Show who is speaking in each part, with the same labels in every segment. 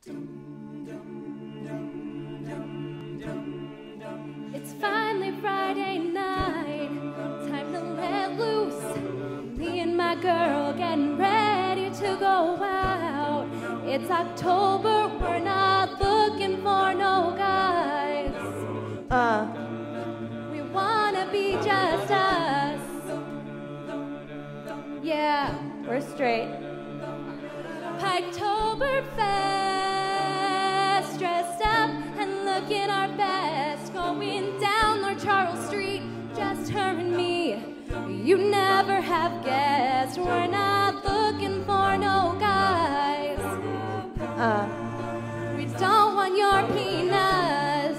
Speaker 1: It's finally Friday night, time to let loose. Me and my girl getting ready to go out. It's October, we're not looking for no guys. We wanna be just us. Yeah, we're straight. Piketoberfest, dressed up and looking our best, going down Lord Charles Street, just her and me. You never have guessed, we're not looking for no guys. We don't want your penis.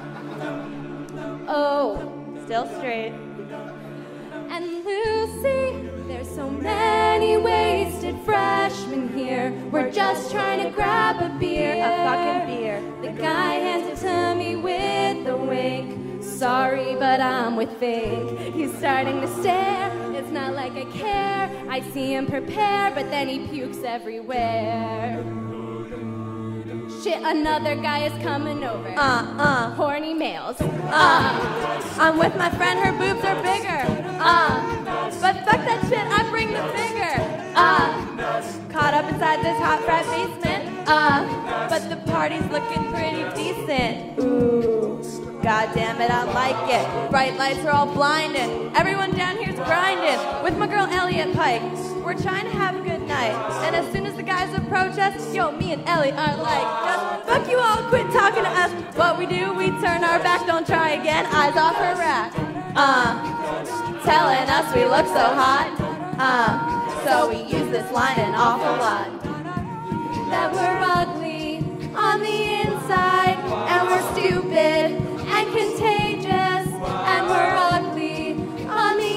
Speaker 1: Oh, still straight. And Lucy, there's so many wasted freshmen here. We're just trying to grab a beer.
Speaker 2: A fucking beer.
Speaker 1: The guy hands it to me with a wink. Sorry, but I'm with Fink. He's starting to stare. It's not like I care. I see him prepare, but then he pukes everywhere. Shit, another guy is coming over. Horny males.
Speaker 2: I'm with my friend, her boobs are bigger. But fuck that shit, I bring the finger. Caught up inside this hot frat basement. But the party's looking pretty decent. Ooh, god damn it, I like it. Bright lights are all blinding. Everyone down here's grinding. With my girl Ellie at Pike. We're trying to have a good night. And as soon as the guys approach us, yo, me and Ellie are like, just fuck you all, quit talking to us. What we do, we turn our back, don't try again, eyes off her rack. Telling us we look so hot. So we use this line an awful lot.
Speaker 1: That we're ugly on the inside, and we're stupid and contagious, and we're ugly on the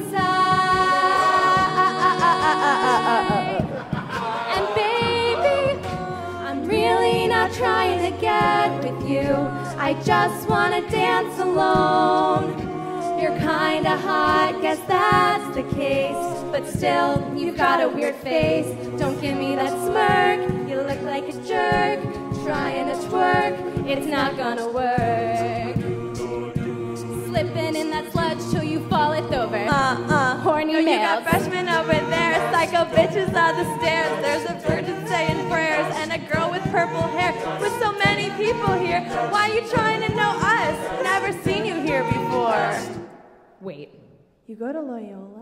Speaker 1: inside. And baby, I'm really not trying to get with you. I just want to dance alone. You're kinda hot, guess that's the case. But still, you've got a weird face. Don't give me that smirk, you look like a jerk. Trying to twerk, it's not gonna work. Slipping in that sludge till you fall it over. Horny males.
Speaker 2: You got freshmen over there, psycho bitches on the stairs. There's a virgin saying prayers and a girl with purple hair. With so many people here, why you trying to know us? Never seen you here before.
Speaker 1: Wait.
Speaker 2: You go to Loyola?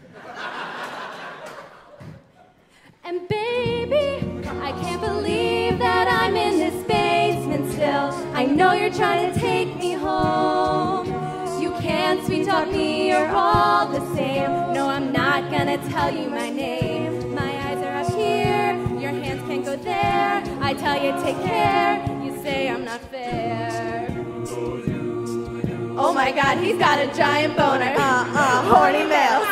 Speaker 1: And baby, I can't believe that I'm in this basement still. I know you're trying to take me home. You can't sweet talk me, you're all the same. No, I'm not gonna tell you my name. My eyes are up here, your hands can't go there. I tell you take care, you say I'm not fair.
Speaker 2: Oh my god, he's got a giant boner. Horny male.